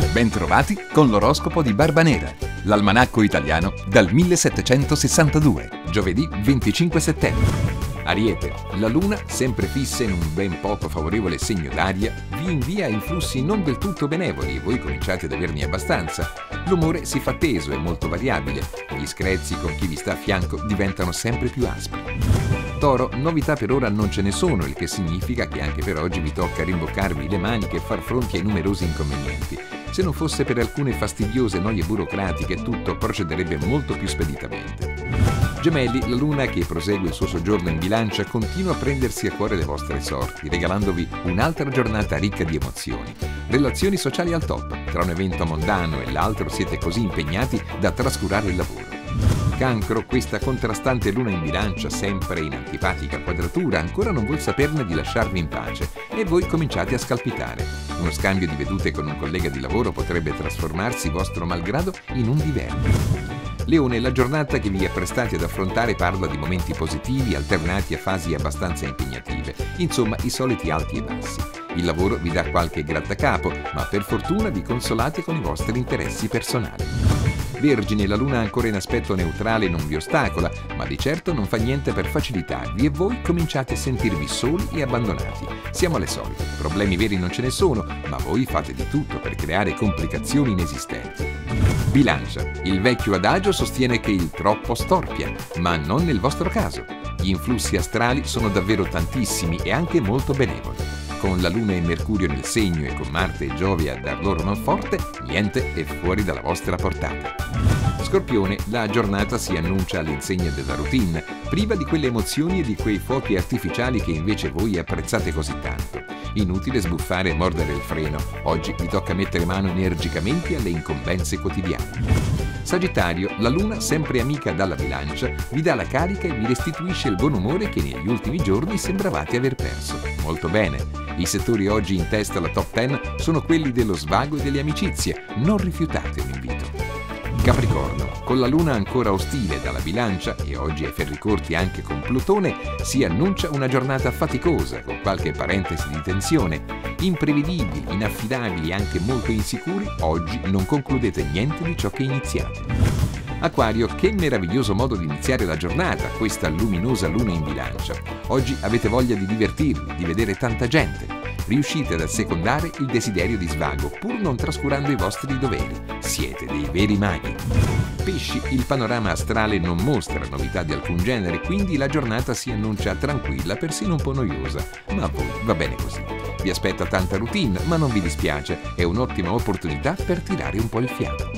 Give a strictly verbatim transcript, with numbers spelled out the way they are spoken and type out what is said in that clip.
Bentrovati con l'oroscopo di Barbanera, l'almanacco italiano dal millesettecentosessantadue, giovedì venticinque settembre. Ariete, la luna, sempre fissa in un ben poco favorevole segno d'aria, vi invia influssi non del tutto benevoli e voi cominciate ad averne abbastanza. L'umore si fa teso e molto variabile, gli screzi con chi vi sta a fianco diventano sempre più aspri. Toro, novità per ora non ce ne sono, il che significa che anche per oggi vi tocca rimboccarvi le maniche e far fronte ai numerosi inconvenienti. Se non fosse per alcune fastidiose noie burocratiche, tutto procederebbe molto più speditamente. Gemelli, la luna che prosegue il suo soggiorno in bilancia continua a prendersi a cuore le vostre sorti, regalandovi un'altra giornata ricca di emozioni. Relazioni sociali al top, tra un evento mondano e l'altro siete così impegnati da trascurare il lavoro. Cancro, questa contrastante luna in bilancia, sempre in antipatica quadratura, ancora non vuol saperne di lasciarvi in pace e voi cominciate a scalpitare. Uno scambio di vedute con un collega di lavoro potrebbe trasformarsi, vostro malgrado, in un diverbio. Leone, la giornata che vi apprestate ad affrontare parla di momenti positivi alternati a fasi abbastanza impegnative, insomma i soliti alti e bassi. Il lavoro vi dà qualche grattacapo, ma per fortuna vi consolate con i vostri interessi personali. Vergine, la luna ancora in aspetto neutrale non vi ostacola, ma di certo non fa niente per facilitarvi e voi cominciate a sentirvi soli e abbandonati. Siamo alle solite, problemi veri non ce ne sono, ma voi fate di tutto per creare complicazioni inesistenti. Bilancia, il vecchio adagio sostiene che il troppo storpia, ma non nel vostro caso. Gli influssi astrali sono davvero tantissimi e anche molto benevoli. Con la Luna e Mercurio nel segno e con Marte e Giove a dar loro manforte, niente è fuori dalla vostra portata. Scorpione, la giornata si annuncia all'insegna della routine, priva di quelle emozioni e di quei fuochi artificiali che invece voi apprezzate così tanto. Inutile sbuffare e mordere il freno, oggi vi tocca mettere mano energicamente alle incombenze quotidiane. Sagittario, la luna, sempre amica dalla bilancia, vi dà la carica e vi restituisce il buon umore che negli ultimi giorni sembravate aver perso. Molto bene. I settori oggi in testa alla top dieci sono quelli dello svago e delle amicizie. Non rifiutate un invito. Capricorno, con la luna ancora ostile dalla bilancia e oggi ai ferri corti anche con Plutone, si annuncia una giornata faticosa con qualche parentesi di tensione. Imprevedibili, inaffidabili e anche molto insicuri, oggi non concludete niente di ciò che iniziate. Acquario, che meraviglioso modo di iniziare la giornata, questa luminosa luna in bilancia. Oggi avete voglia di divertirvi, di vedere tanta gente. Riuscite ad assecondare il desiderio di svago, pur non trascurando i vostri doveri. Siete dei veri maghi. Pesci, il panorama astrale non mostra novità di alcun genere, quindi la giornata si annuncia tranquilla, persino un po' noiosa. Ma a voi va bene così. Vi aspetta tanta routine, ma non vi dispiace, è un'ottima opportunità per tirare un po' il fiato.